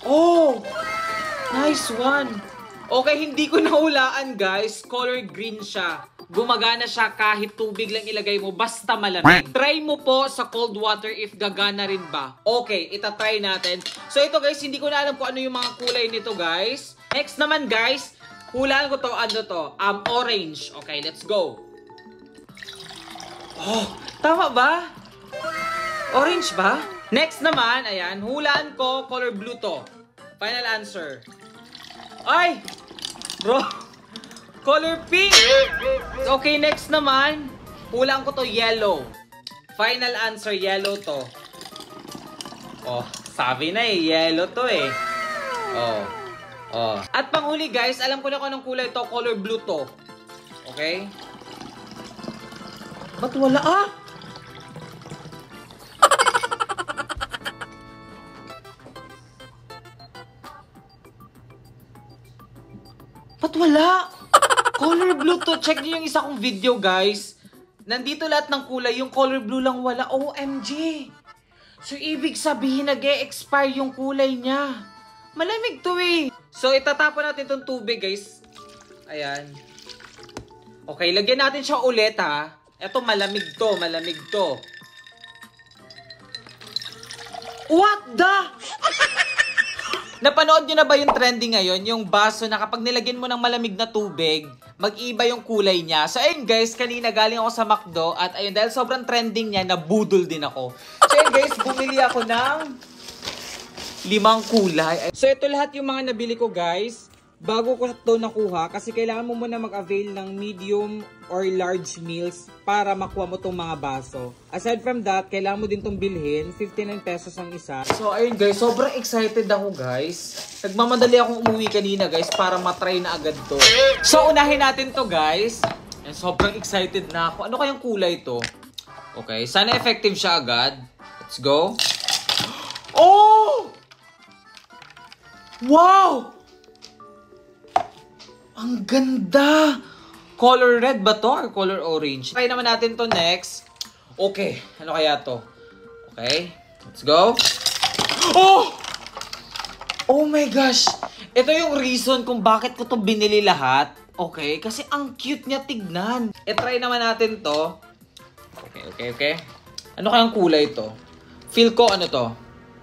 Oh! Nice one! Okay, hindi ko nahulaan guys. Color green siya. Gumagana siya kahit tubig lang ilagay mo, basta malamig. Try mo po sa cold water if gagana rin ba. Okay, itatry natin. So ito guys, hindi ko na alam kung ano yung mga kulay nito guys. Next naman guys, hulaan ko to, ano to? Orange. Okay, let's go. Oh, tama ba? Orange ba? Next naman, ayan, hulaan ko, color blue to. Final answer. Ay! Bro! Color pink! Okay, next naman, hulaan ko to, yellow. Final answer, yellow to. Oh, sabi na yellow to Oh. Oh. At panghuli guys, alam ko na kung anong kulay to, color blue to. Okay? Ba't wala Ba't wala? Color blue to. Check nyo yung isa kong video, guys. Nandito lahat ng kulay. Yung color blue lang wala. OMG! So, ibig sabihin nag-e-expire yung kulay niya. Malamig to So, itatapon natin itong tubig, guys. Ayan. Okay, lagyan natin siya ulit, ha. Ito, malamig to. Malamig to. What the? Napanood nyo na ba yung trending ngayon? Yung baso na kapag nilagyan mo ng malamig na tubig, mag-iba yung kulay niya. So ayun guys, kanina galing ako sa McDo at ayun, dahil sobrang trending niya, nabudol din ako. So ayun guys, bumili ako ng 5 kulay. So ito lahat yung mga nabili ko guys. Bago ko ito nakuha, kasi kailangan mo muna mag-avail ng medium or large meals para makuha mo tong mga baso. Aside from that, kailangan mo din itong bilhin. 59 pesos ang isa. So, ayun guys, sobrang excited ako guys. Nagmamadali akong umuwi kanina guys para matry na agad to. So, unahin natin to guys. And sobrang excited na ako. Ano kayang kulay to? Okay, sana effective siya agad. Let's go. Oh! Wow! Ang ganda! Color red ba to or color orange? Try naman natin to next. Okay, ano kaya to? Okay, let's go. Oh! Oh my gosh! Ito yung reason kung bakit ko to binili lahat. Okay, kasi ang cute niya tignan. Try naman natin to. Okay. Ano kayang kulay to? Feel ko ano to?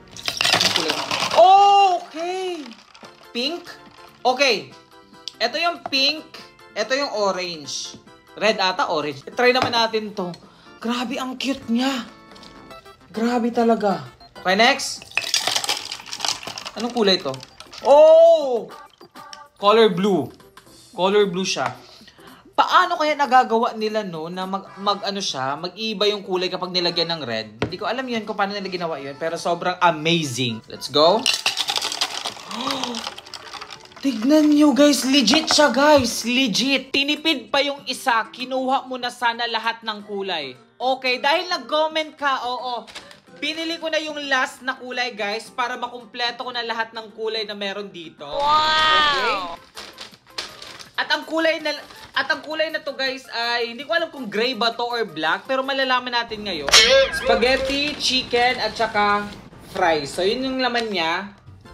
Oh, okay! Pink? Okay. Ito yung pink, ito yung orange. Red ata, orange. Try naman natin to. Grabe, ang cute niya. Grabe talaga. Okay, next. Anong kulay to? Oh! Color blue. Color blue siya. Paano kaya nagagawa nila no na mag-iba yung kulay kapag nilagyan ng red? Hindi ko alam yun kung paano nila ginawa yun, pero sobrang amazing. Let's go. Tignan nyo guys, legit siya guys, legit. Tinipid pa yung isa, kinuha mo na sana lahat ng kulay. Okay, dahil nag-comment ka, oo. Binili ko na yung last na kulay guys para makumpleto ko na lahat ng kulay na meron dito. Wow! Okay? At ang kulay na to guys ay, hindi ko alam kung gray ba to or black, pero malalaman natin ngayon. Spaghetti, chicken, at saka fries. So yun yung laman niya.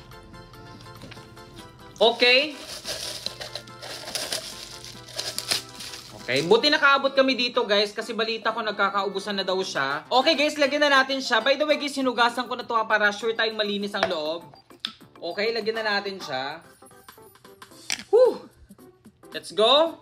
Okay. Okay, buti nakaabot kami dito guys kasi balita ko nagkakaubusan na daw siya. Okay guys, lagyan na natin siya. By the way guys, sinugasan ko na to para sure tayong malinis ang loob. Okay, lagyan na natin siya. Whew! Let's go.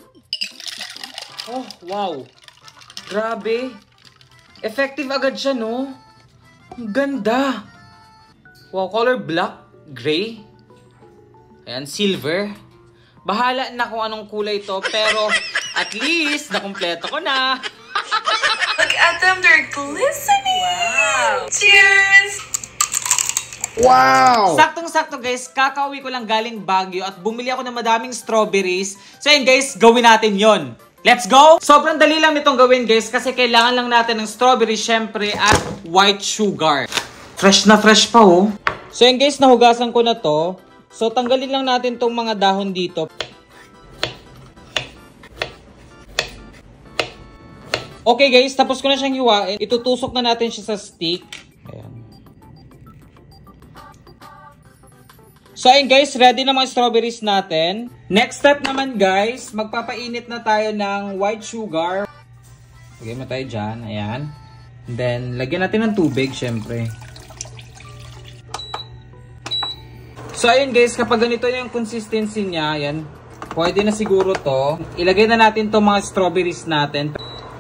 Oh, wow. Grabe. Effective agad siya, no? Ang ganda. Wow, color black, gray. Ayan, silver. Bahala na kung anong kulay to, pero at least nakumpleto ko na. Look at them, they're glistening. Wow. Cheers! Wow! Saktong-sakto guys, kakauwi ko lang galing Baguio at bumili ako ng madaming strawberries. So yun guys, gawin natin yon. Let's go! Sobrang dali lang nitong gawin guys kasi kailangan lang natin ng strawberry syempre at white sugar. Fresh na fresh pa oh. So yun guys, nahugasan ko na to. So, tanggalin lang natin tong mga dahon dito. Okay guys, tapos ko na siyang hiwain. Itutusok na natin siya sa stick. Ayan. So ayun guys, ready na mga strawberries natin. Next step naman guys, magpapainit na tayo ng white sugar. Lagyan mo tayo dyan, ayan. And then, lagyan natin ng tubig, syempre. So ayun guys, kapag ganito yung consistency niya, ayan, pwede na siguro to. Ilagay na natin to mga strawberries natin.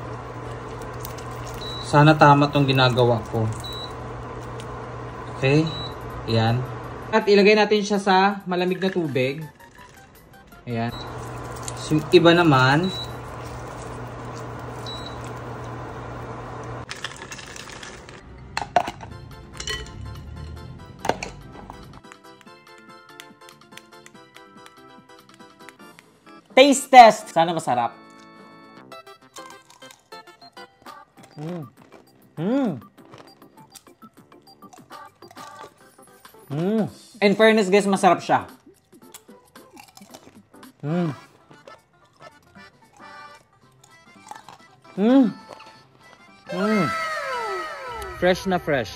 Sana tama tong ginagawa ko. Okay, ayan. At ilagay natin siya sa malamig na tubig. Ayan. So, iba naman. Taste test! Sana masarap. In fairness guys, masarap siya. Fresh na fresh.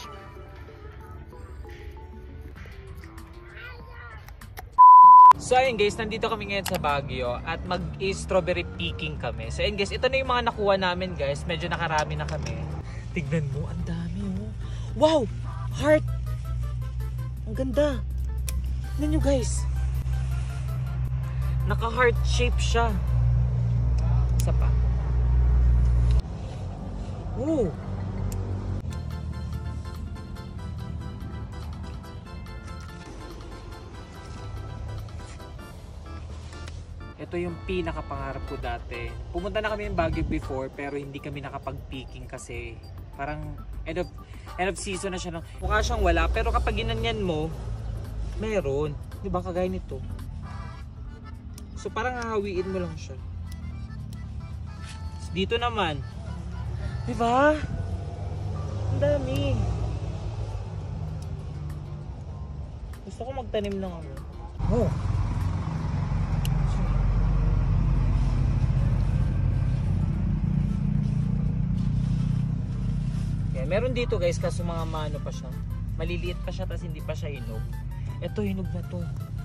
So ayun guys, nandito kami ngayon sa Baguio at mag-strawberry picking kami. So ayun guys, ito na yung mga nakuha namin guys. Medyo nakarami na kami. Tignan mo, ang dami oh. Wow! Heart! Ang ganda! Tignan nyo guys. Naka-heart shape siya. Isa pa. Ooh! Ito yung pinakapangarap ko dati. Pumunta na kami ng Baguio before pero hindi kami nakapag-picking kasi parang end of season na siya. Mukha siyang wala pero kapag ginanyan mo, meron. Di ba kagaya nito? So parang hahawiin mo lang siya. So, dito naman. Di ba? Ang dami. Gusto ko magtanim ng ano. Oh. Meron dito guys, kaso mga mano pa siya. Maliliit pa siya, tapos hindi pa siya hinog. Ito, hinog na to.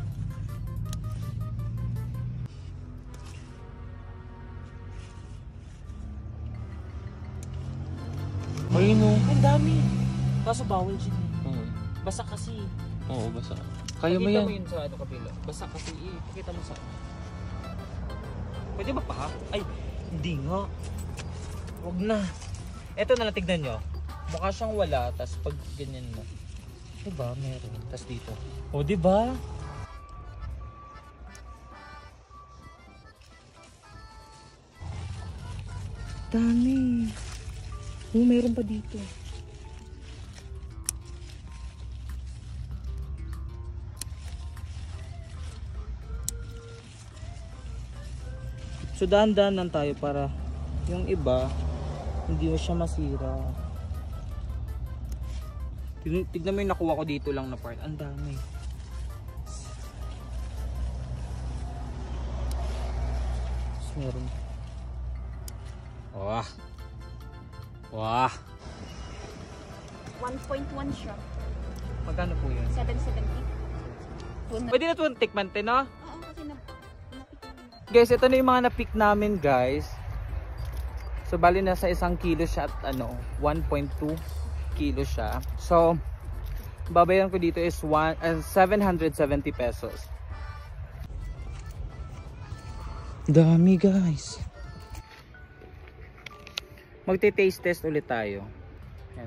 Ayun o. Ang dami. Kaso bawal siya. Basa kasi. Oo, basa. Kaya mo yan. Pakita mo yun sa ano kabila. Basa kasi pakita mo sa... Pwede ba pa? Ay, hindi nga. Huwag na. Ito na lang, tignan nyo. Mukha siyang wala, tas pag ganyan mo. Diba? Meron. Tas dito. O, diba? Dami. O, meron pa dito. So, dahan-dahan lang tayo para yung iba hindi mo siya masira. Tignan mo yung nakuha ko dito lang na part. Ang dami. Meron. Wah. Wah. 1.1 siya. Magkano po yun? 770. Pwede na ito ang tikman, no? Oo, kasi napik Guys, ito na yung mga na-pick namin, guys. So, bali na sa 1 kilo siya at 1.2 kilo siya. So, babayaran ko dito is 770 pesos. Dami, guys. Magte-taste test ulit tayo. Yan.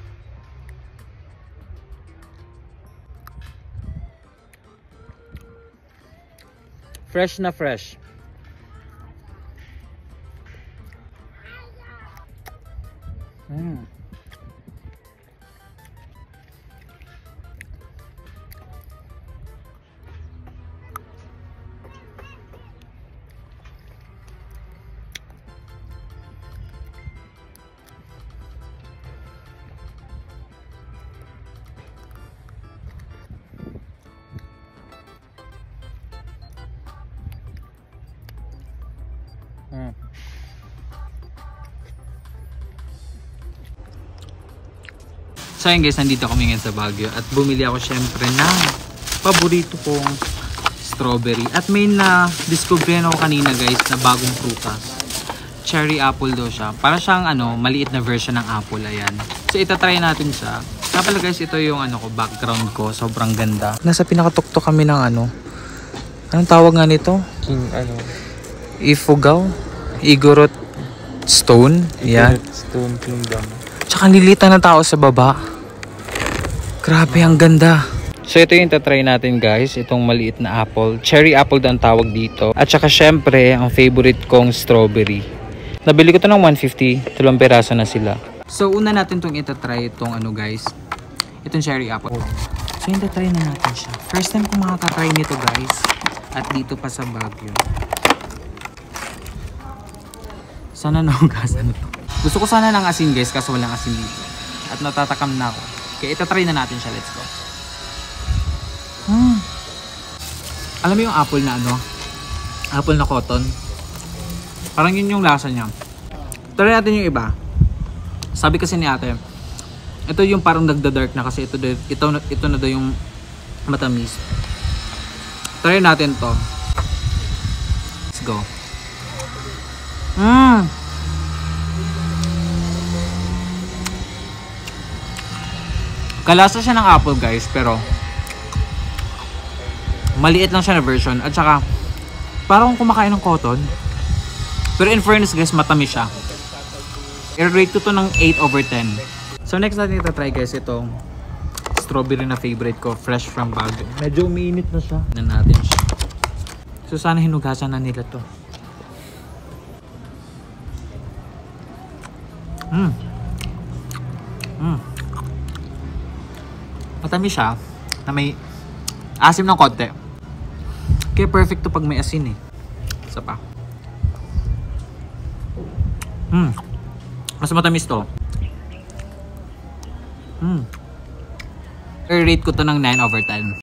Fresh na fresh. So ayun guys, nandito kami ngayon sa Baguio at bumili ako syempre ng paborito kong strawberry. At may na-discover ako kanina guys na bagong prutas. Cherry apple daw siya. Para siyang maliit na version ng apple. Ayan. So itatry natin siya. Kaya pala guys, ito yung background ko. Sobrang ganda. Nasa pinakatuktok kami ng anong tawag nga nito? Ifugao? Igorot Stone. Ayan. Stone Kingdom. Tsaka lilita na tao sa baba. Grabe, ang ganda. So ito yung tatry natin guys. Itong maliit na apple. Cherry apple daw ang tawag dito. At saka syempre, ang favorite kong strawberry. Nabili ko to ng 150. 2 peraso na sila. So una natin itong itatry itong guys. Itong cherry apple. So yung tatry na natin siya. First time ko makakatry nito guys. At dito pa sa Baguio. Sana nahugasan ito. Gusto ko sana ng asin guys. Kaso walang asin dito. At natatakam na ako. Kaya itatry na natin siya. Let's go. Alam mo yung apple na apple na cotton? Parang yun yung lasa niya. Try natin yung iba. Sabi kasi ni ate, ito yung parang nagda-dark na kasi ito na daw yung matamis. Try natin to. Let's go. Kalasa siya ng apple guys, pero maliit lang siya na version. At saka parang kumakain ng cotton. Pero in fairness guys, matamis siya. I-rate ko to ng 8/10. So next natin ita-try guys itong strawberry na favorite ko, fresh from Baguio. Medyo umiinit na siya. Na natin siya. So sana hinugasan na nila to. Matamis siya na may asim ng konti. Kaya perfect to pag may asin Isa pa. Mas matamis to. I-rate ko to ng 9/10.